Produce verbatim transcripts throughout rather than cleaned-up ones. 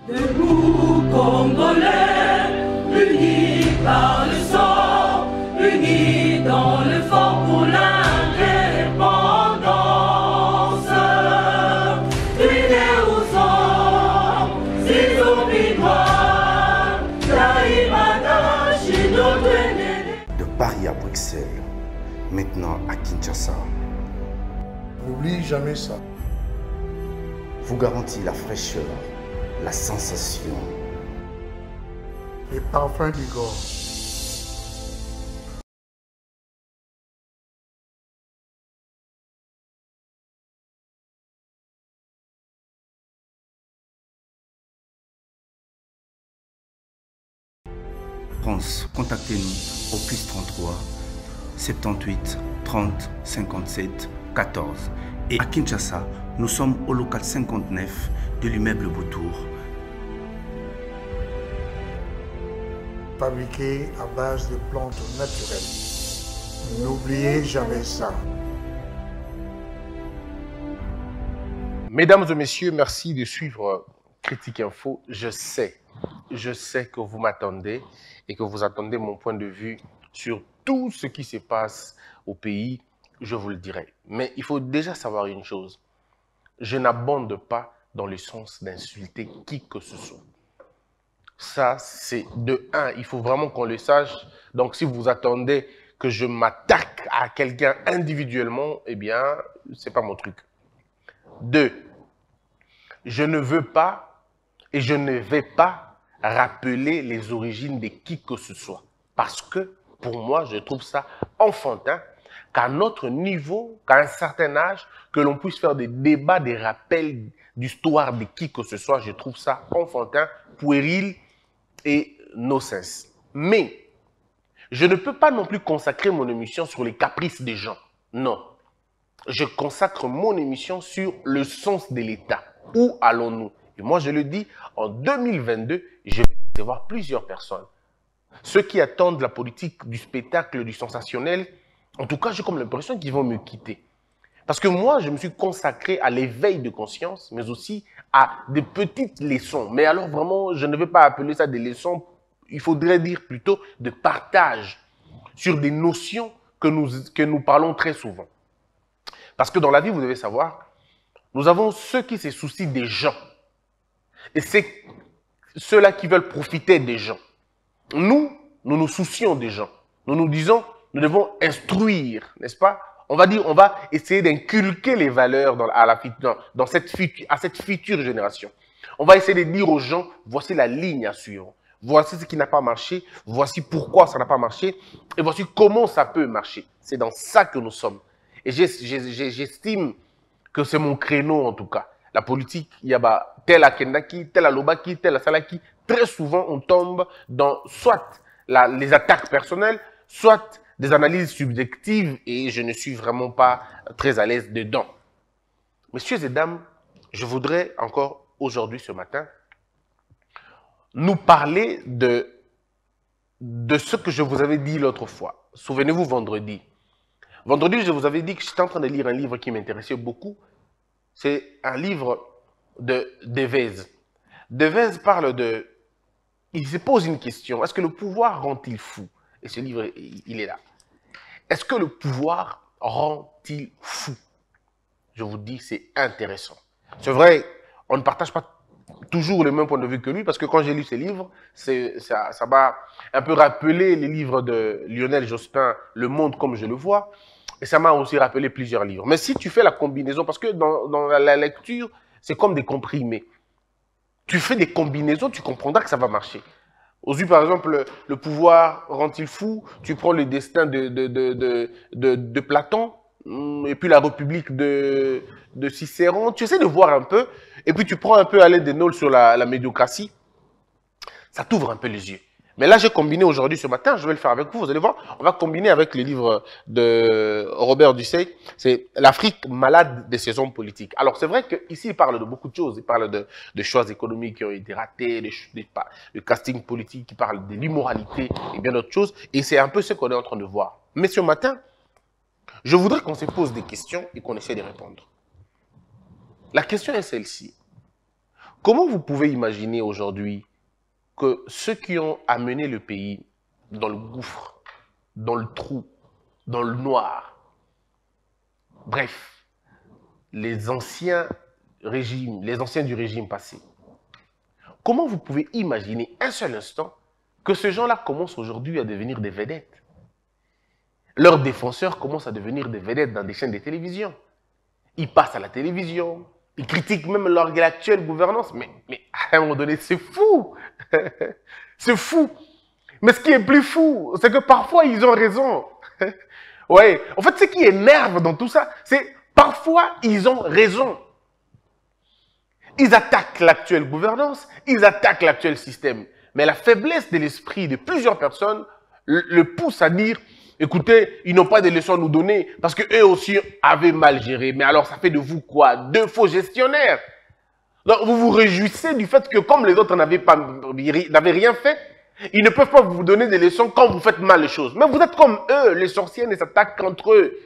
Debout, Congolais, unis par le sang, unis dans l'effort pour l'indépendance. Unis aux hommes, ces obinois, Taïmada, Chino, de Paris à Bruxelles, maintenant à Kinshasa. N'oublie jamais ça. Vous garantit la fraîcheur, la sensation. Les parfums du Gord. France, contactez-nous au plus trente-trois, soixante-dix-huit, trente, cinquante-sept, quatorze. Et à Kinshasa, nous sommes au local cinquante-neuf de l'immeuble Beautour. Fabriqué à base de plantes naturelles. N'oubliez jamais ça. Mesdames et messieurs, merci de suivre Critique Info. Je sais, je sais que vous m'attendez et que vous attendez mon point de vue sur tout ce qui se passe au pays, je vous le dirai. Mais il faut déjà savoir une chose. Je n'abonde pas dans le sens d'insulter qui que ce soit. Ça, c'est de un. Il faut vraiment qu'on le sache. Donc, si vous attendez que je m'attaque à quelqu'un individuellement, eh bien, ce n'est pas mon truc. Deux, je ne veux pas et je ne vais pas rappeler les origines de qui que ce soit. Parce que, pour moi, je trouve ça enfantin qu'à notre niveau, qu'à un certain âge, que l'on puisse faire des débats, des rappels d'histoire de qui que ce soit. Je trouve ça enfantin, puéril et nonsense. Mais, je ne peux pas non plus consacrer mon émission sur les caprices des gens. Non. Je consacre mon émission sur le sens de l'État. Où allons-nous? Et moi, je le dis, en deux mille vingt-deux, je vais recevoir plusieurs personnes. Ceux qui attendent la politique du spectacle, du sensationnel, en tout cas, j'ai comme l'impression qu'ils vont me quitter. Parce que moi, je me suis consacré à l'éveil de conscience, mais aussi à des petites leçons. Mais alors vraiment, je ne vais pas appeler ça des leçons, il faudrait dire plutôt de partage sur des notions que nous, que nous parlons très souvent. Parce que dans la vie, vous devez savoir, nous avons ceux qui se soucient des gens. Et c'est ceux-là qui veulent profiter des gens. Nous, nous nous soucions des gens. Nous nous disons, nous devons instruire, n'est-ce pas? On va dire, on va essayer d'inculquer les valeurs dans, à, la, dans, dans cette, à cette future génération. On va essayer de dire aux gens, voici la ligne à suivre. Voici ce qui n'a pas marché, voici pourquoi ça n'a pas marché, et voici comment ça peut marcher. C'est dans ça que nous sommes. Et j'estime que c'est mon créneau en tout cas. La politique, il y a bah, tel à Kendaki, tel à Lobaki, tel à Salaki. Très souvent, on tombe dans soit la, les attaques personnelles, soit des analyses subjectives et je ne suis vraiment pas très à l'aise dedans. Messieurs et dames, je voudrais encore aujourd'hui, ce matin, nous parler de, de ce que je vous avais dit l'autre fois. Souvenez-vous, vendredi. Vendredi, je vous avais dit que j'étais en train de lire un livre qui m'intéressait beaucoup. C'est un livre de Devez. Devez parle de... Il se pose une question. Est-ce que le pouvoir rend-il fou? Et ce livre, il est là. Est-ce que le pouvoir rend-il fou? Je vous dis, c'est intéressant. C'est vrai, on ne partage pas toujours le même point de vue que lui, parce que quand j'ai lu ces livres, ça, ça m'a un peu rappelé les livres de Lionel Jospin, Le Monde comme je le vois, et ça m'a aussi rappelé plusieurs livres. Mais si tu fais la combinaison, parce que dans, dans la lecture, c'est comme des comprimés. Tu fais des combinaisons, tu comprendras que ça va marcher. Aux yeux, par exemple, le, le pouvoir rend-il fou? Tu prends le destin de, de, de, de, de, de Platon, et puis la République de, de Cicéron. Tu essaies de voir un peu, et puis tu prends un peu Alain Desnol sur la, la médiocratie. Ça t'ouvre un peu les yeux. Mais là, j'ai combiné aujourd'hui, ce matin, je vais le faire avec vous, vous allez voir, on va combiner avec le livre de Robert Dussey, c'est L'Afrique malade des saisons politiques. Alors, c'est vrai qu'ici, il parle de beaucoup de choses, il parle de, de choix économiques qui ont été ratés, de, de, de casting politique, il parle de l'immoralité et bien d'autres choses, et c'est un peu ce qu'on est en train de voir. Mais ce matin, je voudrais qu'on se pose des questions et qu'on essaie de répondre. La question est celle-ci. Comment vous pouvez imaginer aujourd'hui que ceux qui ont amené le pays dans le gouffre, dans le trou, dans le noir, bref, les anciens régimes, les anciens du régime passé, comment vous pouvez imaginer un seul instant que ces gens-là commencent aujourd'hui à devenir des vedettes? Leurs défenseurs commencent à devenir des vedettes dans des chaînes de télévision. Ils passent à la télévision, ils critiquent même l'actuelle gouvernance. Mais, mais à un moment donné, c'est fou. C'est fou. Mais ce qui est plus fou, c'est que parfois, ils ont raison. Ouais. En fait, ce qui énerve dans tout ça, c'est parfois, ils ont raison. Ils attaquent l'actuelle gouvernance, ils attaquent l'actuel système. Mais la faiblesse de l'esprit de plusieurs personnes le, le pousse à dire, écoutez, ils n'ont pas de leçons à nous donner parce qu'eux aussi avaient mal géré. Mais alors, ça fait de vous quoi? Deux faux gestionnaires. Donc, vous vous réjouissez du fait que comme les autres n'avaient pas, n'avaient rien fait, ils ne peuvent pas vous donner des leçons quand vous faites mal les choses. Mais vous êtes comme eux, les sorciers ne s'attaquent qu'entre eux.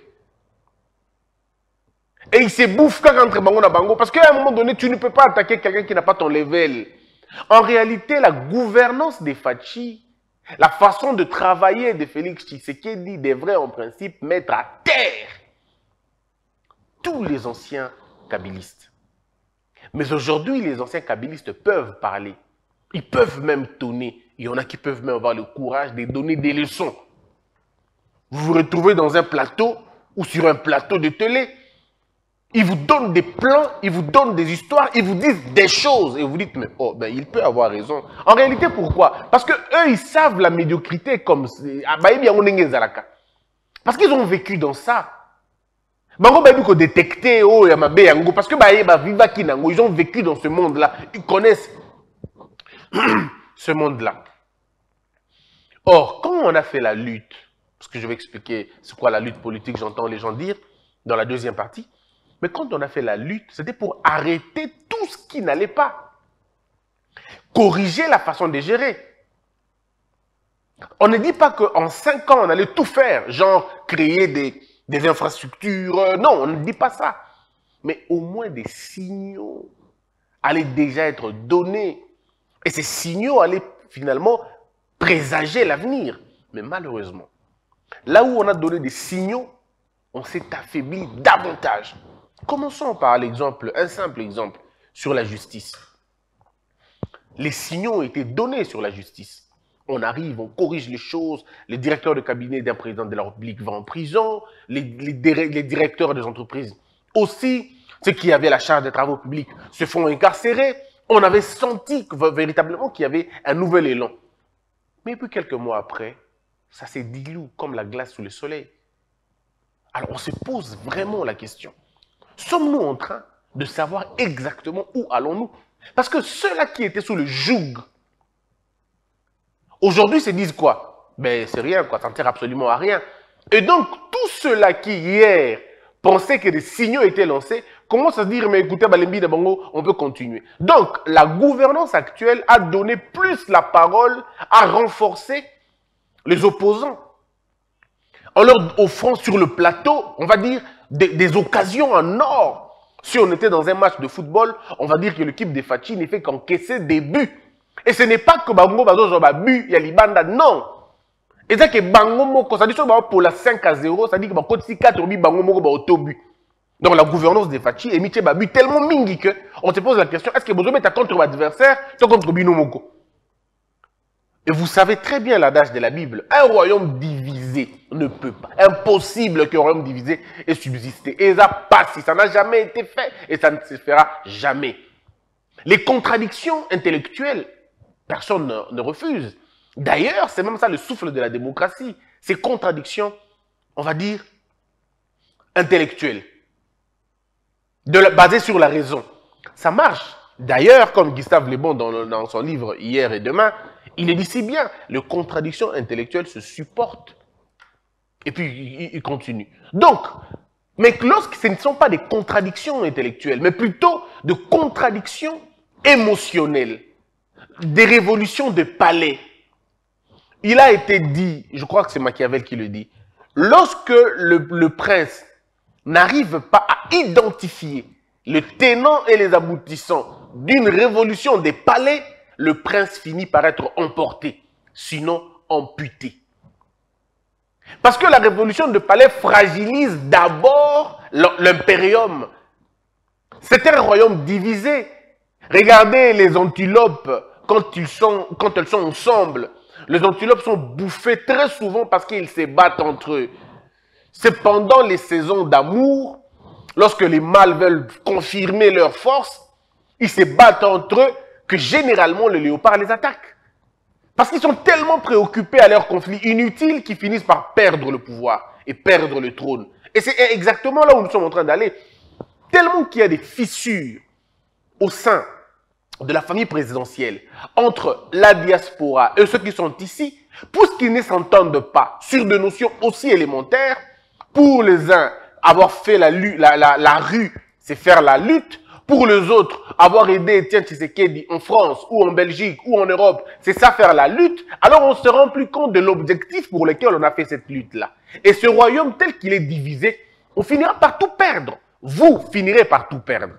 Et ils se bouffent quand entre bango na bango. Parce qu'à un moment donné, tu ne peux pas attaquer quelqu'un qui n'a pas ton level. En réalité, la gouvernance des Fachi, la façon de travailler de Félix Tshisekedi devrait en principe mettre à terre tous les anciens kabylistes. Mais aujourd'hui, les anciens kabylistes peuvent parler. Ils peuvent même tonner. Il y en a qui peuvent même avoir le courage de donner des leçons. Vous vous retrouvez dans un plateau ou sur un plateau de télé. Ils vous donnent des plans, ils vous donnent des histoires, ils vous disent des choses. Et vous dites, mais oh, ben, il peut avoir raison. En réalité, pourquoi? Parce que eux, ils savent la médiocrité comme... Parce qu'ils ont vécu dans ça. Ils détecté, oh, parce que ils ont vécu dans ce monde-là. Ils connaissent ce monde-là. Or, quand on a fait la lutte, parce que je vais expliquer c'est quoi la lutte politique, j'entends les gens dire dans la deuxième partie, mais quand on a fait la lutte, c'était pour arrêter tout ce qui n'allait pas. Corriger la façon de gérer. On ne dit pas qu'en cinq ans, on allait tout faire, genre créer des, des infrastructures. Non, on ne dit pas ça. Mais au moins des signaux allaient déjà être donnés. Et ces signaux allaient finalement présager l'avenir. Mais malheureusement, là où on a donné des signaux, on s'est affaibli davantage. Commençons par l'exemple, un simple exemple sur la justice. Les signaux ont été donnés sur la justice. On arrive, on corrige les choses, le directeur de cabinet d'un président de la République va en prison, les, les, les directeurs des entreprises aussi, ceux qui avaient la charge des travaux publics se font incarcérer. On avait senti véritablement qu'il y avait un nouvel élan. Mais puis quelques mois après, ça s'est dilué comme la glace sous le soleil. Alors on se pose vraiment la question. Sommes-nous en train de savoir exactement où allons-nous? Parce que ceux-là qui étaient sous le joug, aujourd'hui se disent quoi? Ben c'est rien, quoi, ça ne sert absolument à rien. Et donc, tous ceux-là qui hier pensaient que des signaux étaient lancés, commencent à se dire, mais écoutez, Balembi de Bango, on peut continuer. Donc, la gouvernance actuelle a donné plus la parole à renforcer les opposants. En leur offrant sur le plateau, on va dire, des, des occasions en or. Si on était dans un match de football, on va dire que l'équipe des Fachi ne fait qu'encaisser des buts. Et ce n'est pas que Bango Bazo a but, il y a Libanda, non. Et c'est que Bango Moko, ça dit que pour la cinq à zéro, ça dit que Bango quatre buts, Bango Moko va auto but. Donc la gouvernance des Fachi est mis but tellement mingi que on se pose la question, est-ce que Bozo est contre l'adversaire, ou contre Bino Moko? Et vous savez très bien l'adage de la Bible, un royaume divisé ne peut pas. Impossible qu'un royaume divisé ait subsisté. Et ça passe, ça n'a jamais été fait et ça ne se fera jamais. Les contradictions intellectuelles, personne ne, ne refuse. D'ailleurs, c'est même ça le souffle de la démocratie. Ces contradictions, on va dire, intellectuelles, de la, basées sur la raison. Ça marche. D'ailleurs, comme Gustave Le Bon dans, dans son livre « Hier et demain », il le dit si bien, les contradictions intellectuelles se supportent. Et puis, il, il continue. Donc, mais lorsque ce ne sont pas des contradictions intellectuelles, mais plutôt de contradictions émotionnelles, des révolutions de palais. Il a été dit, je crois que c'est Machiavel qui le dit, lorsque le, le prince n'arrive pas à identifier le tenant et les aboutissants d'une révolution des palais, le prince finit par être emporté, sinon amputé. Parce que la révolution de palais fragilise d'abord l'impérium. C'était un royaume divisé. Regardez les antilopes quand, ils sont, quand elles sont ensemble. Les antilopes sont bouffées très souvent parce qu'ils se battent entre eux. C'est pendant les saisons d'amour, lorsque les mâles veulent confirmer leur force, ils se battent entre eux que généralement le léopard les attaque. Parce qu'ils sont tellement préoccupés à leur conflit inutile qu'ils finissent par perdre le pouvoir et perdre le trône. Et c'est exactement là où nous sommes en train d'aller. Tellement qu'il y a des fissures au sein de la famille présidentielle entre la diaspora et ceux qui sont ici, puisqu'ils ne s'entendent pas sur des notions aussi élémentaires. Pour les uns, avoir fait la, la, la, la rue, c'est faire la lutte. Pour les autres, avoir aidé Étienne Tshisekedi en France ou en Belgique ou en Europe, c'est ça faire la lutte. Alors on se rend plus compte de l'objectif pour lequel on a fait cette lutte-là. Et ce royaume tel qu'il est divisé, on finira par tout perdre. Vous finirez par tout perdre.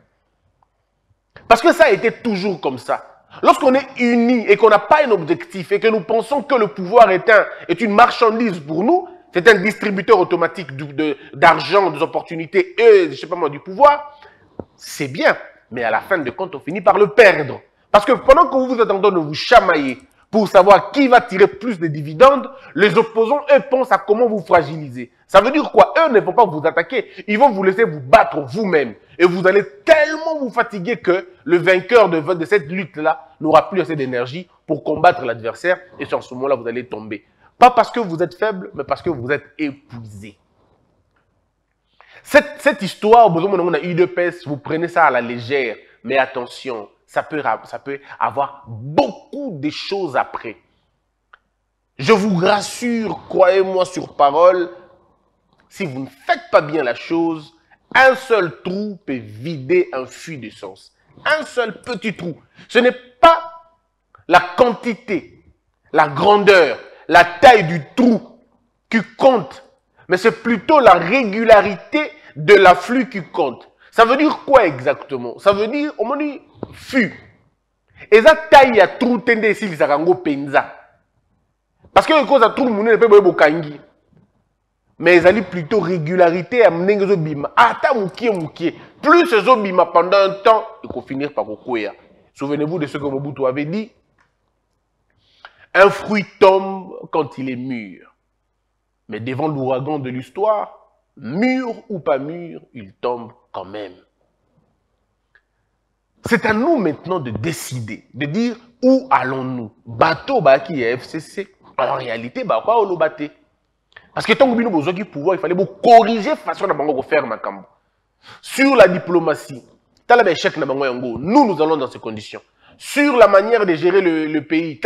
Parce que ça a été toujours comme ça. Lorsqu'on est unis et qu'on n'a pas un objectif et que nous pensons que le pouvoir est, un, est une marchandise pour nous, c'est un distributeur automatique d'argent, de, des opportunités et, je sais pas moi, du pouvoir, c'est bien. Mais à la fin de compte, on finit par le perdre. Parce que pendant que vous vous êtes en train de vous chamailler pour savoir qui va tirer plus de dividendes, les opposants, eux, pensent à comment vous fragiliser. Ça veut dire quoi? Eux ne vont pas vous attaquer. Ils vont vous laisser vous battre vous-même. Et vous allez tellement vous fatiguer que le vainqueur de, de cette lutte-là n'aura plus assez d'énergie pour combattre l'adversaire. Et sur ce moment-là, vous allez tomber. Pas parce que vous êtes faible, mais parce que vous êtes épuisé. Cette, cette histoire, on a U D P S, vous prenez ça à la légère. Mais attention, ça peut, ça peut avoir beaucoup de choses après. Je vous rassure, croyez-moi sur parole, si vous ne faites pas bien la chose, un seul trou peut vider un puits d'essence. Un seul petit trou. Ce n'est pas la quantité, la grandeur, la taille du trou qui compte, mais c'est plutôt la régularité de l'afflux qui compte. Ça veut dire quoi exactement? Ça veut dire, on m'a dit, fût. Et ça taille à trou tende ici, les arango penza. Parce que cause à trou, mon ne peut pas bokangi. Mais ils allaient plutôt régularité à mener les bima. Ata moukie moukie. Plus ces bima pendant un temps, il faut finir par kokoya. Souvenez-vous de ce que Mobutu avait dit. Un fruit tombe quand il est mûr. Mais devant l'ouragan de l'histoire, mûr ou pas mûr, il tombe quand même. C'est à nous maintenant de décider, de dire où allons-nous. Bateau bah qui est F C C. En réalité, bah quoi on le battait. Parce que tant que nous avons besoin du pouvoir, il fallait corriger la façon de faire ma cambo. Sur la diplomatie, nous, nous allons dans ces conditions. Sur la manière de gérer le, le pays,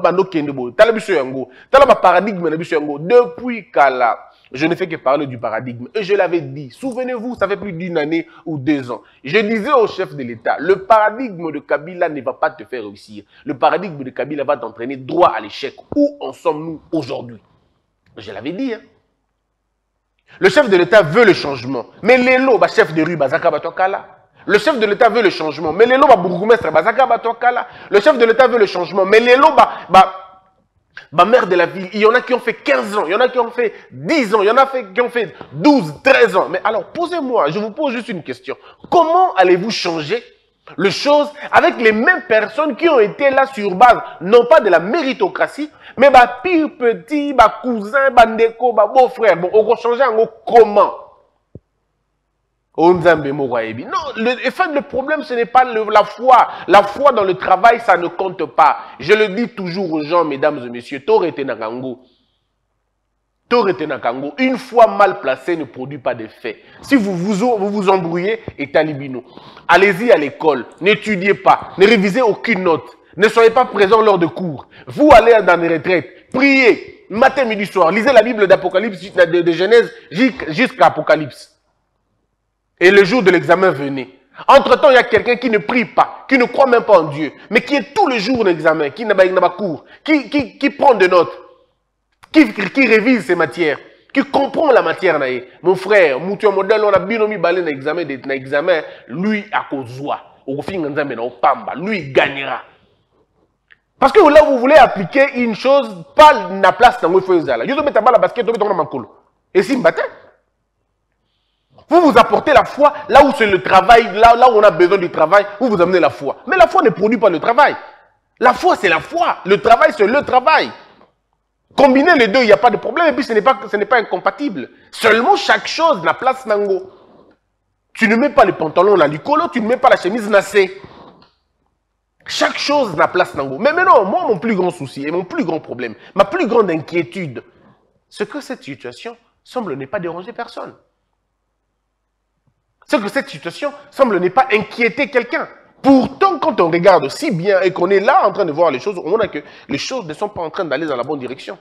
depuis Kala, je ne fais que parler du paradigme. Et je l'avais dit, souvenez-vous, ça fait plus d'une année ou deux ans. Je disais au chef de l'État, le paradigme de Kabila ne va pas te faire réussir. Le paradigme de Kabila va t'entraîner droit à l'échec. Où en sommes-nous aujourd'hui? Je l'avais dit. Hein. Le chef de l'État veut le changement. Mais l'élo, bah, chef de rue, Bazaka Batokala. Le chef de l'État veut le changement. Mais l'élo, bah, bourgmestre, Bazaka Batokala. Le chef de l'État veut le changement. Mais l'élo, bah, bah, bah, maire de la ville. Il y en a qui ont fait quinze ans. Il y en a qui ont fait dix ans. Il y en a qui ont fait douze, treize ans. Mais alors, posez-moi, je vous pose juste une question. Comment allez-vous changer les choses avec les mêmes personnes qui ont été là sur base, non pas de la méritocratie, mais bah pire petit, bah cousin, bah ndeko, bah beau-frère. Bon, on va changer en gros comment? Non, le, en fait, le problème, ce n'est pas le, la foi. La foi dans le travail, ça ne compte pas. Je le dis toujours aux gens, mesdames et messieurs, Torete Nakango. Une fois mal placé ne produit pas d'effet. Si vous vous, vous, vous embrouillez, et talibino. Allez-y à l'école, n'étudiez pas, ne révisez aucune note, ne soyez pas présent lors de cours. Vous allez dans les retraites, priez, matin, midi, soir, lisez la Bible d'Apocalypse, de, de Genèse jusqu'à Apocalypse. Et le jour de l'examen venait. Entre-temps, il y a quelqu'un qui ne prie pas, qui ne croit même pas en Dieu, mais qui est tout le jour en examen, qui n'a pas cours, qui, qui, qui prend des notes. Qui, qui révise ces matières. qui comprend la matière. Mon frère, mon modèle, on a binomi balé dans l'examen, dans l'examen, lui a kozwa, lui il gagnera. Parce que là, vous voulez appliquer une chose, pas la place dans le feu. Vous mettez la basket, vous mettez la main. Et si vous battez, vous vous apportez la foi là où c'est le travail, là, là où on a besoin du travail, vous vous amenez la foi. Mais la foi ne produit pas le travail. La foi, c'est la foi. Le travail, c'est le travail. Combiner les deux, il n'y a pas de problème. Et puis, ce n'est pas, ce n'est pas incompatible. Seulement, chaque chose n'a place nango. Tu ne mets pas les pantalons la licolo, tu ne mets pas la chemise nassée. Chaque chose n'a place nango. Mais maintenant, moi, mon plus grand souci et mon plus grand problème, ma plus grande inquiétude, c'est que cette situation semble ne pas déranger personne. C'est que cette situation semble ne pas inquiéter quelqu'un. Pourtant, quand on regarde si bien et qu'on est là en train de voir les choses, on a que les choses ne sont pas en train d'aller dans la bonne direction.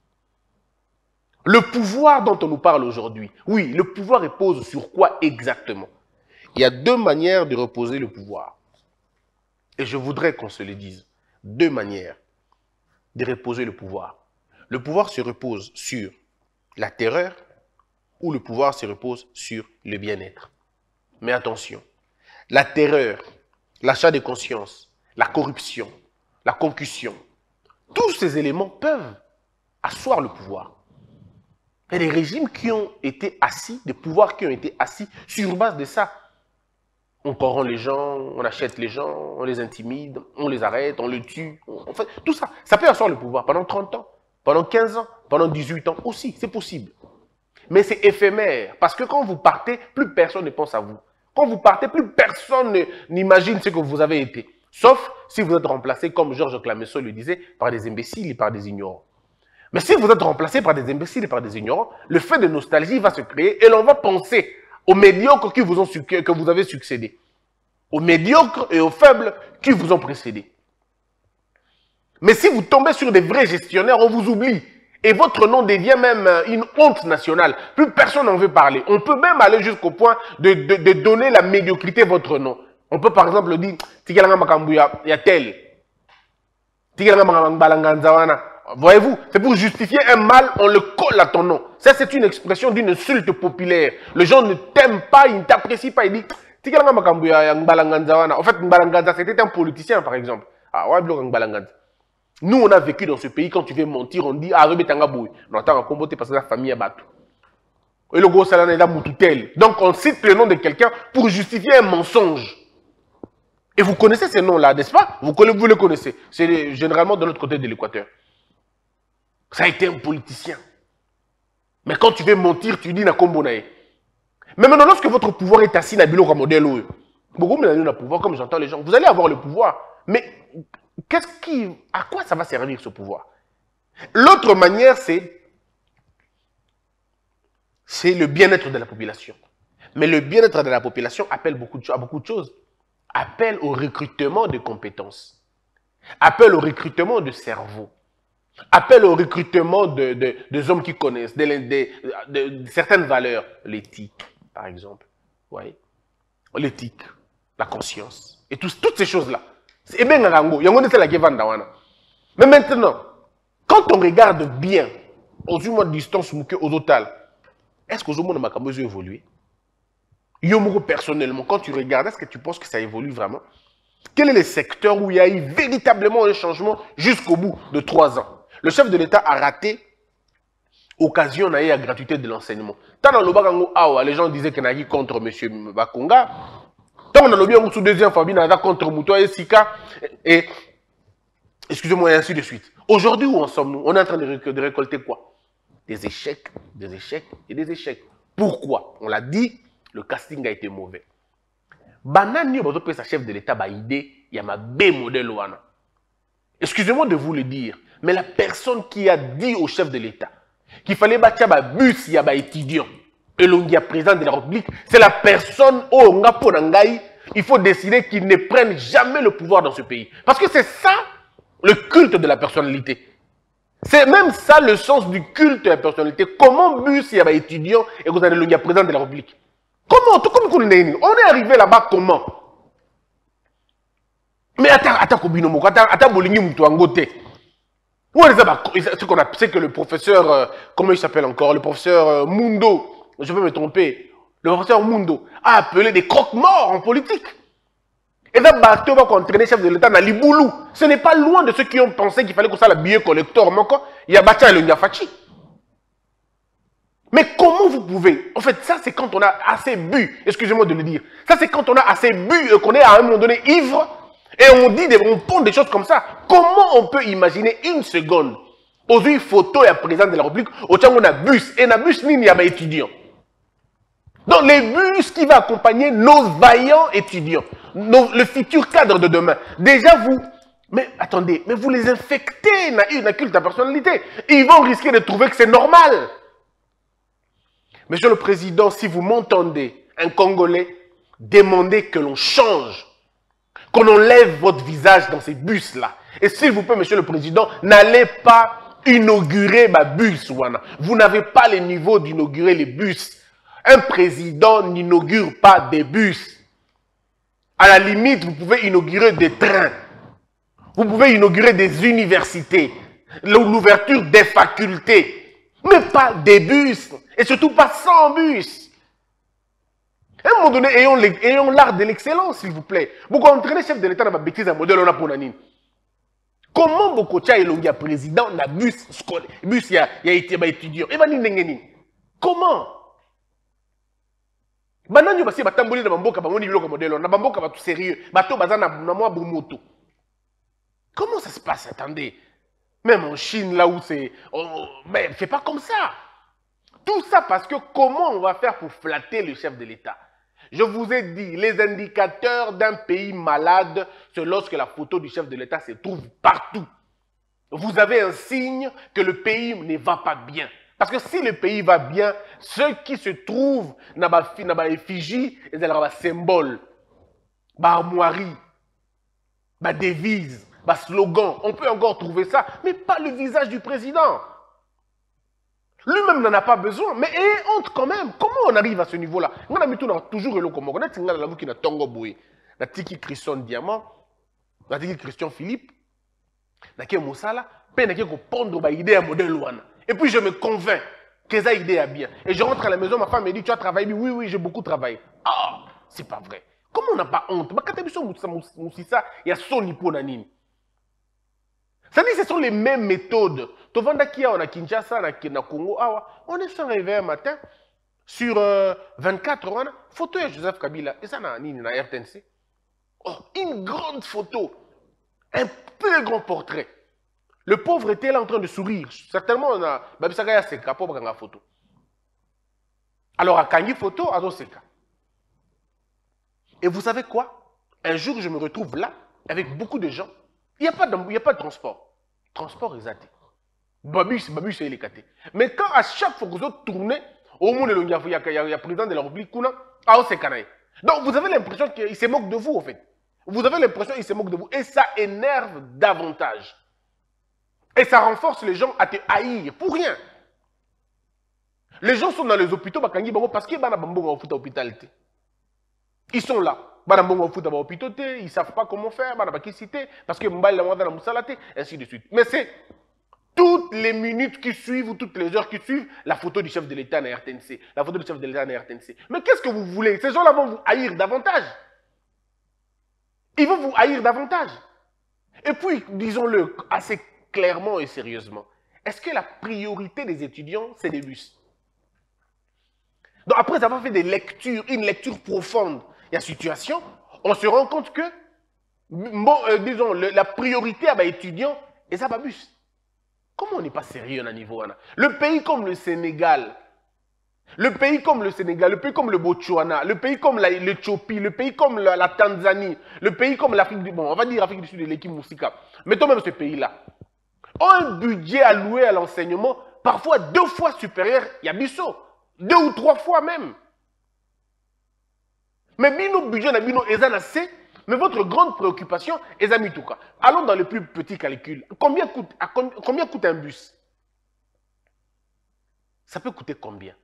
Le pouvoir dont on nous parle aujourd'hui, oui, le pouvoir repose sur quoi exactement? Il y a deux manières de reposer le pouvoir. Et je voudrais qu'on se le dise. Deux manières de reposer le pouvoir. Le pouvoir se repose sur la terreur ou le pouvoir se repose sur le bien-être. Mais attention, la terreur, l'achat de conscience, la corruption, la concussion, tous ces éléments peuvent asseoir le pouvoir. Il y a des régimes qui ont été assis, des pouvoirs qui ont été assis sur base de ça. On corrompt les gens, on achète les gens, on les intimide, on les arrête, on les tue. On fait, tout ça, ça peut asseoir le pouvoir pendant trente ans, pendant quinze ans, pendant dix-huit ans aussi, c'est possible. Mais c'est éphémère, parce que quand vous partez, plus personne ne pense à vous. Quand vous partez, plus personne n'imagine ce que vous avez été. Sauf si vous êtes remplacé, comme Georges Clemenceau le disait, par des imbéciles et par des ignorants. Mais si vous êtes remplacé par des imbéciles et par des ignorants, le fait de nostalgie va se créer et l'on va penser aux médiocres qui vous ont, que vous avez succédé. Aux médiocres et aux faibles qui vous ont précédé. Mais si vous tombez sur des vrais gestionnaires, on vous oublie. Et votre nom devient même une honte nationale. Plus personne n'en veut parler. On peut même aller jusqu'au point de, de, de donner la médiocrité à votre nom. On peut par exemple dire, il y a tel. Voyez-vous, c'est pour justifier un mal, on le colle à ton nom. Ça, c'est une expression d'une insulte populaire. Les gens ne t'aiment pas, ils ne t'apprécient pas. Ils disent, en fait, Mbalanganza, c'était un politicien, par exemple. Ah, ouais, Mbalanganza. Nous, on a vécu dans ce pays, quand tu veux mentir, on dit, ah, Rebetanga Boui. Non, attends, on combote parce que la famille est battue. Et le gros salon est là, Moutoutel. Donc, on cite le nom de quelqu'un pour justifier un mensonge. Et vous connaissez ces noms-là, n'est-ce pas? Vous, vous les connaissez. C'est généralement de l'autre côté de l'équateur. Ça a été un politicien. Mais quand tu veux mentir, tu dis, na kombonae. Mais maintenant, lorsque votre pouvoir est assis, na bilo modèle, beaucoup de pouvoir, comme j'entends les gens, vous allez avoir le pouvoir. Mais qu'est-ce qui, à quoi ça va servir ce pouvoir? L'autre manière, c'est c'est le bien-être de la population. Mais le bien-être de la population appelle beaucoup de, à beaucoup de choses. Appelle au recrutement de compétences. Appelle au recrutement de cerveau. Appelle au recrutement de, de, de hommes qui connaissent de, de, de, de certaines valeurs. L'éthique, par exemple. Ouais. L'éthique, la conscience. Et tout, toutes ces choses-là. C'est bien Rango. Mais maintenant, quand on regarde bien, aux humains de distance, aux total, est-ce que aux humains ont évolué? Yo, personnellement, quand tu regardes, est-ce que tu penses que ça évolue vraiment? Quel est le secteur où il y a eu véritablement un changement jusqu'au bout de trois ans? Le chef de l'État a raté occasion à la gratuité de l'enseignement. Tant dans le Bagango, les gens disaient qu'il y a contre M. Bakonga. Tant dans le bien sous deuxième famille, il y a contre Moutoua et Sika. Et, excusez-moi, et ainsi de suite. Aujourd'hui, où en sommes-nous? On est en train de, de récolter quoi? Des échecs, des échecs et des échecs. Pourquoi? On l'a dit, le casting a été mauvais. Banani, votre chef de l'État a idée, il y a ma B modèle. Excusez-moi de vous le dire, mais la personne qui a dit au chef de l'État qu'il fallait bâtir un bus, il y a un étudiant, et l'on dit président de la République, c'est la personne où on a il faut décider qu'il ne prenne jamais le pouvoir dans ce pays. Parce que c'est ça le culte de la personnalité. C'est même ça le sens du culte de la personnalité. Comment bus, il y a un étudiant, et vous allez le président de la République? Comment? On est arrivé là-bas comment? Mais attends, attends, attends, attends, attends, Ouais, ce qu'on a, c'est que le professeur, euh, comment il s'appelle encore, le professeur euh, Mundo, je vais me tromper, le professeur Mundo a appelé des croque-morts en politique. Et là, Bato va entraîner le chef de l'État dans Liboulou. Ce n'est pas loin de ceux qui ont pensé qu'il fallait qu'on soit le billet collector. Il y a Batia et le Nyafachi. Mais comment vous pouvez, en fait, ça c'est quand on a assez bu, excusez-moi de le dire, ça c'est quand on a assez bu et qu'on est à un moment donné ivre, et on dit, des, on pond des choses comme ça. Comment on peut imaginer une seconde, poser une photo et à président de la République, au temps où on a bus, et un bus, il n'y a pas étudiants. Donc les bus qui vont accompagner nos vaillants étudiants, nos, le futur cadre de demain. Déjà vous, mais attendez, mais vous les infectez dans une culte à personnalité. Ils vont risquer de trouver que c'est normal. Monsieur le Président, si vous m'entendez, un Congolais, demandez que l'on change, qu'on enlève votre visage dans ces bus-là. Et s'il vous plaît, Monsieur le Président, n'allez pas inaugurer ma bus. Vous n'avez pas le niveau d'inaugurer les bus. Un président n'inaugure pas des bus. À la limite, vous pouvez inaugurer des trains. Vous pouvez inaugurer des universités. L'ouverture des facultés. Mais pas des bus. Et surtout pas sans bus. À un moment donné, ayons l'art de l'excellence, s'il vous plaît. Vous entraînez le chef de l'État dans ma bêtise, un modèle on a pour Nanine. Comment vous coachez le président dans bus scolaire, bus il y a été étudiant. Et ben comment? Maintenant, nous avons tamboli na bamboka bamoni biloko modèle, na bamboka ba tout sérieux, bato bazana na moi bumoto. Comment ça se passe? Attendez. Même en Chine, là où c'est... Oh, mais c'est pas comme ça. Tout ça parce que comment on va faire pour flatter le chef de l'État? Je vous ai dit, les indicateurs d'un pays malade, c'est lorsque la photo du chef de l'État se trouve partout. Vous avez un signe que le pays ne va pas bien. Parce que si le pays va bien, ceux qui se trouvent dans la effigie, ils ont un symbole, une armoirie, une devise, un slogan. On peut encore trouver ça, mais pas le visage du président. Lui-même n'en a pas besoin, mais ayez honte quand même. Comment on arrive à ce niveau-là? On a mis toujours le comme on a tingala la qui na Tongo Boy, na Tiki Christian Diamant, na Tiki Christian Philippe, na Ké Moussala, pe na Ké ko pondre ba idée à modèle wana. Et puis je me convainc que ça idée est bien. Et je rentre à la maison, ma femme me dit, tu as travaillé? Oui, oui, j'ai beaucoup travaillé. Ah, c'est pas vrai. Comment on n'a pas honte? Il y a son Nani. Ça dit, ce sont les mêmes méthodes. Tovanda Kia, on a Kinshasa, on a Congo, on est sans réveil un matin, sur euh, vingt-quatre, on a photo de Joseph Kabila. Et ça, on a R T N C. Oh, une grande photo. Un très grand portrait. Le pauvre était là en train de sourire. Certainement, on a Babisaka Seka pour prendre la photo. Alors, à Kangi photo, à Seka. Et vous savez quoi? Un jour, je me retrouve là, avec beaucoup de gens. Il n'y a, a pas de transport. Transport exaté. Babus, Babus, c'est élécaté. Mais quand à chaque fois que vous tournez, au monde, il y a le président de la République, ah, c'est canaille. Donc, vous avez l'impression qu'il se moque de vous, en fait. Vous avez l'impression qu'il se moque de vous. Et ça énerve davantage. Et ça renforce les gens à te haïr pour rien. Les gens sont dans les hôpitaux parce qu'ils sont là. Ils ne savent pas comment faire, parce que ainsi de suite. Mais c'est toutes les minutes qui suivent ou toutes les heures qui suivent la photo du chef de l'État en R T N C. La photo du chef de l'État en R T N C. Mais qu'est-ce que vous voulez? Ces gens-là vont vous haïr davantage. Ils vont vous haïr davantage. Et puis, disons-le assez clairement et sérieusement, est-ce que la priorité des étudiants, c'est des bus? Donc après avoir fait des lectures, une lecture profonde, il y a situation, on se rend compte que, bon, euh, disons, le, la priorité à l'étudiant, et ça pas bus. Comment on n'est pas sérieux à un niveau là? Le pays comme le Sénégal, le pays comme le Sénégal, le pays comme le Botswana, le pays comme l'Éthiopie, le pays comme la, la Tanzanie, le pays comme l'Afrique du Bon, on va dire l'Afrique du Sud et l'équipe Moussika. Mettons même ce pays-là. Ont un budget alloué à l'enseignement parfois deux fois supérieur, il y a Bissot, deux ou trois fois même. Mais bino budget na bino ezana c'est, mais votre grande préoccupation est à mitouka. Allons dans le plus petit calcul. Combien coûte, combien coûte un bus? Ça peut coûter combien?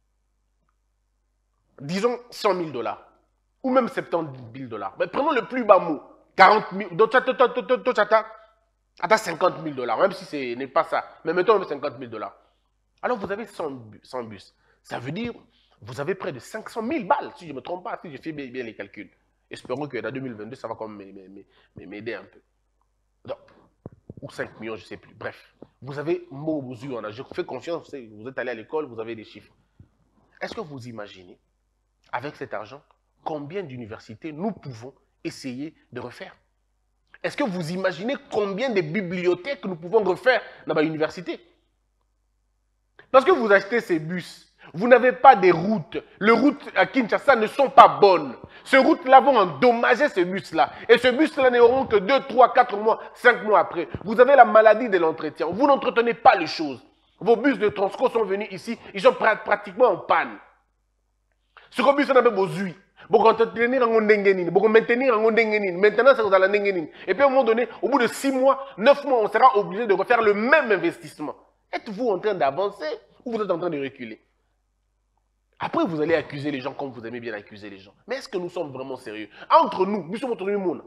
Disons cent mille dollars ou même soixante-dix mille dollars. Mais prenons le plus bas mot, quarante mille. Attends, cinquante mille dollars, même si ce n'est pas ça. Mais mettons cinquante mille dollars. Alors, vous avez cent bus. Ça veut dire, vous avez près de cinq cent mille balles, si je ne me trompe pas, si je fais bien, bien les calculs. Espérons que dans deux mille vingt-deux, ça va quand même m'aider un peu. Donc, ou cinq millions, je ne sais plus. Bref, vous avez mot mesure en âge. Je vous fais confiance, vous êtes allé à l'école, vous avez des chiffres. Est-ce que vous imaginez, avec cet argent, combien d'universités nous pouvons essayer de refaire? Est-ce que vous imaginez combien de bibliothèques nous pouvons refaire dans l'université? Parce que vous achetez ces bus, vous n'avez pas des routes. Les routes à Kinshasa ne sont pas bonnes. Ces routes-là vont endommager ce bus-là. Et ce bus-là n'auront que deux, trois, quatre mois, cinq mois après. Vous avez la maladie de l'entretien. Vous n'entretenez pas les choses. Vos bus de Transco sont venus ici, ils sont pratiquement en panne. Ce bus, on a besoin de pour entretenir en Ndengenine, pour maintenir en Ndengenine. Maintenant, c'est dans la Ndengenine. Et puis, à un moment donné, au bout de six mois, neuf mois, on sera obligé de refaire le même investissement. Êtes-vous en train d'avancer ou vous êtes en train de reculer? Après, vous allez accuser les gens comme vous aimez bien accuser les gens. Mais est-ce que nous sommes vraiment sérieux? Entre nous, nous sommes autour du monde.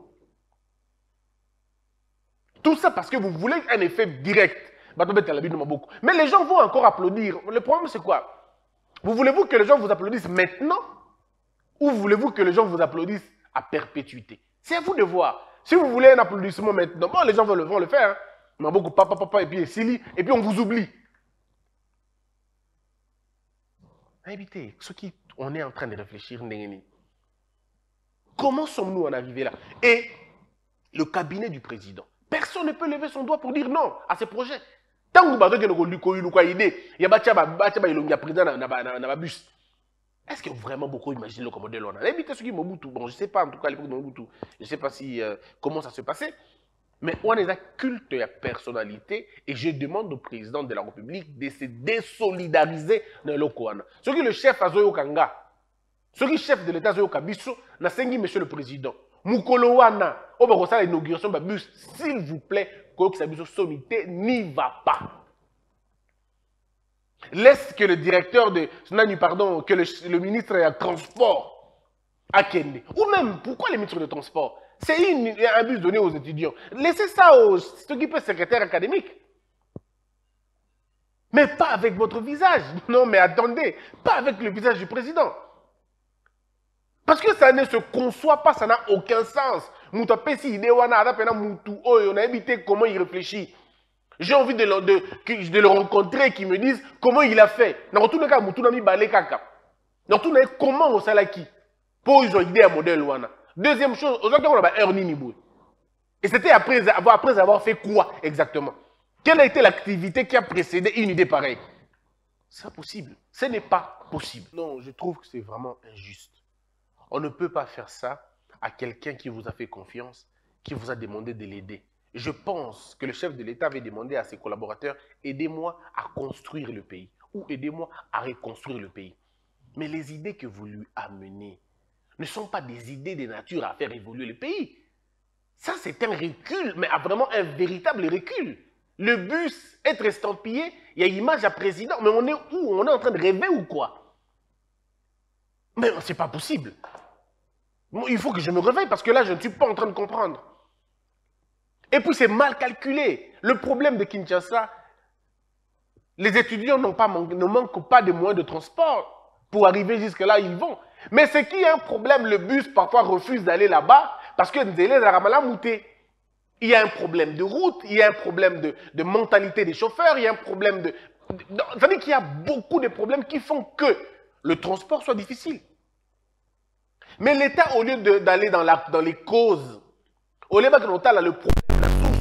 Tout ça parce que vous voulez un effet direct. Mais les gens vont encore applaudir. Le problème, c'est quoi? Vous voulez-vous que les gens vous applaudissent maintenant? Ou voulez-vous que les gens vous applaudissent à perpétuité? C'est à vous de voir. Si vous voulez un applaudissement maintenant, bon, les gens vont le, vont le faire. Hein. Mais beaucoup papa, papa, et puis Sili, et puis on vous oublie. Évitez, ce qui on est en train de réfléchir, comment sommes-nous en arrivé là? Et le cabinet du président, personne ne peut lever son doigt pour dire non à ces projets. Tant que vous avez une idée, il y a un président dans le bus. Est-ce que vraiment beaucoup imaginent le commandant Luanda? Évitez ce qui est Mobutu. Bon, je ne sais pas, en tout cas, à l'époque de Mobutu, je ne sais pas si, euh, comment ça se passait. Mais on est un culte à personnalité et je demande au président de la République de se désolidariser dans le Kouana. Ce qui est le chef Azoyo Kanga, ce qui est le chef de l'État Azoyo Kabiso, n'a pas monsieur le président. Moukolo Wana, au bas de l'inauguration de bus, s'il vous plaît, que Kabiso Somité n'y va pas. Laisse que le directeur de, pardon, que le, le ministre des Transports à Kende. Ou même, pourquoi le ministre des Transports? C'est un bus donné aux étudiants. Laissez ça aux ceux qui peuvent secrétaire académique. Mais pas avec votre visage. Non, mais attendez, pas avec le visage du président. Parce que ça ne se conçoit pas, ça n'a aucun sens. On a évité comment il réfléchit. J'ai envie de le, de, de le rencontrer, qu'il me dise comment il a fait. Dans tous les cas, dans tous les cas, comment on s'est qui pour ils ont idée à modèle Wana. Deuxième chose, aujourd'hui, on a Ernie Nibou. Et c'était après avoir, après avoir fait quoi exactement? Quelle a été l'activité qui a précédé une idée pareille? C'est impossible. Ce n'est pas possible. Non, je trouve que c'est vraiment injuste. On ne peut pas faire ça à quelqu'un qui vous a fait confiance, qui vous a demandé de l'aider. Je pense que le chef de l'État avait demandé à ses collaborateurs, aidez-moi à construire le pays ou aidez-moi à reconstruire le pays. Mais les idées que vous lui amenez ne sont pas des idées de nature à faire évoluer le pays. Ça, c'est un recul, mais vraiment un véritable recul. Le bus, être estampillé, il y a l'image à président, mais on est où? On est en train de rêver ou quoi? Mais c'est pas possible. Il faut que je me réveille parce que là, je ne suis pas en train de comprendre. Et puis, c'est mal calculé. Le problème de Kinshasa, les étudiants n'ont pas, ne manquent pas de moyens de transport. Pour arriver jusque-là, ils vont. Mais c'est qu'il y a un problème, le bus parfois refuse d'aller là-bas parce que Ndélé Zaramala mouté. Il y a un problème de route, il y a un problème de, de mentalité des chauffeurs, il y a un problème de... Ça veut dire qu'il y a beaucoup de problèmes qui font que le transport soit difficile. Mais l'État, au lieu d'aller dans, dans les causes, au lieu de là, le problème, la source,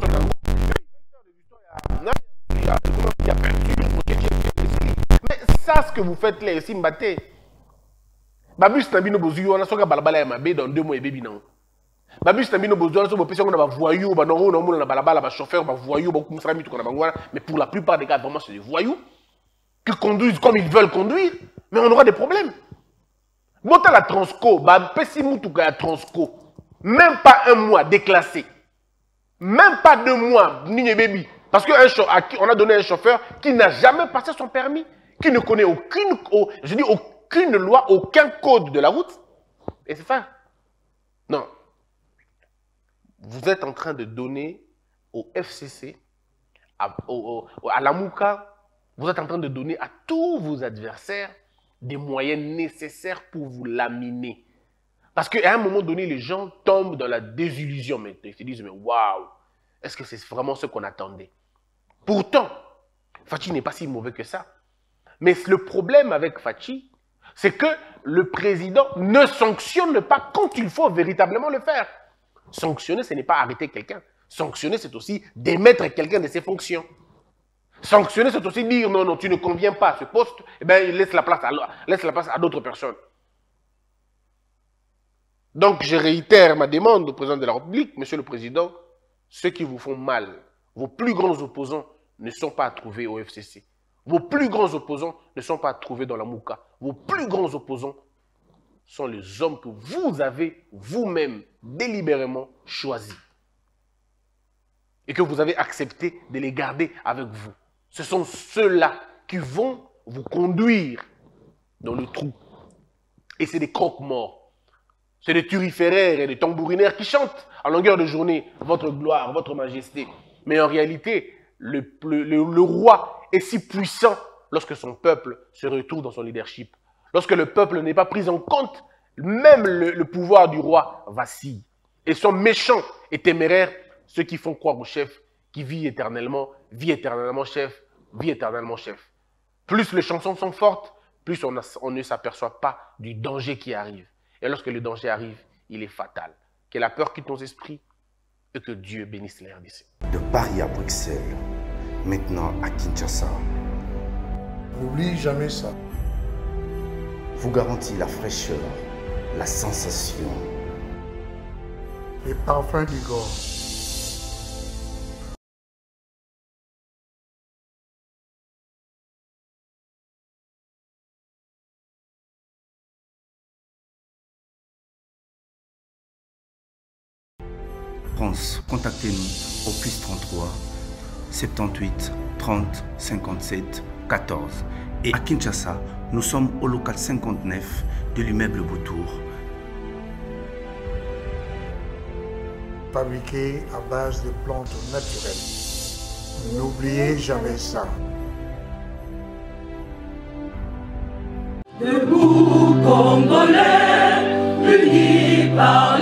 mais ça, ce que vous faites là, ici, Mbaté, Babus Nabino Bozu, on a soga balabala mabe dans deux mois et bébé non. Babus Nabino Bozu, on a soga on a voyou, on a on a balabala, on a chauffeur, on a voyou, on a mis tout qu'on a mais pour la plupart des cas, vraiment, c'est des voyous qui conduisent comme ils veulent conduire, mais on aura des problèmes. Bon, la Transco, bah, Pessimu tout la Transco, même pas un mois déclassé, même pas deux mois, ni baby, parce qu'on a donné un chauffeur qui n'a jamais passé son permis, qui ne connaît aucune, je dis aucune. Aucune loi, aucun code de la route. Et c'est ça. Non. Vous êtes en train de donner au F C C, à, au, au, à la Mouka, vous êtes en train de donner à tous vos adversaires des moyens nécessaires pour vous laminer. Parce qu'à un moment donné, les gens tombent dans la désillusion. Mais ils se disent, mais waouh, est-ce que c'est vraiment ce qu'on attendait? Pourtant, Fachi n'est pas si mauvais que ça. Mais le problème avec Fachi, c'est que le président ne sanctionne pas quand il faut véritablement le faire. Sanctionner, ce n'est pas arrêter quelqu'un. Sanctionner, c'est aussi démettre quelqu'un de ses fonctions. Sanctionner, c'est aussi dire non, non, tu ne conviens pas à ce poste, eh bien, laisse la place à, laisse la place à d'autres personnes. Donc, je réitère ma demande au président de la République, Monsieur le Président, ceux qui vous font mal, vos plus grands opposants ne sont pas à trouver au F C C. Vos plus grands opposants ne sont pas à trouver dans la Mouka. Vos plus grands opposants sont les hommes que vous avez vous-même délibérément choisis. Et que vous avez accepté de les garder avec vous. Ce sont ceux-là qui vont vous conduire dans le trou. Et c'est des croque-morts. C'est des turiféraires et des tambourinaires qui chantent à longueur de journée votre gloire, votre majesté. Mais en réalité, le, le, le, le roi est si puissant lorsque son peuple se retrouve dans son leadership. Lorsque le peuple n'est pas pris en compte, même le, le pouvoir du roi vacille. Et sont méchants et téméraires ceux qui font croire au chef qui vit éternellement, vit éternellement chef, vit éternellement chef. Plus les chansons sont fortes, plus on, a, on ne s'aperçoit pas du danger qui arrive. Et lorsque le danger arrive, il est fatal. Que la peur quitte nos esprits et que Dieu bénisse la R D C. De Paris à Bruxelles, maintenant à Kinshasa, N'oublie jamais ça. vous garantit la fraîcheur, la sensation, Les parfums du Gore. France, contactez-nous au plus trente-trois, soixante-dix-huit, trente, cinquante-sept, quatorze. Et à Kinshasa, nous sommes au local cinquante-neuf de l'immeuble Boutour. Fabriqué à base de plantes naturelles. N'oubliez jamais ça. Debout, Congolais, unis par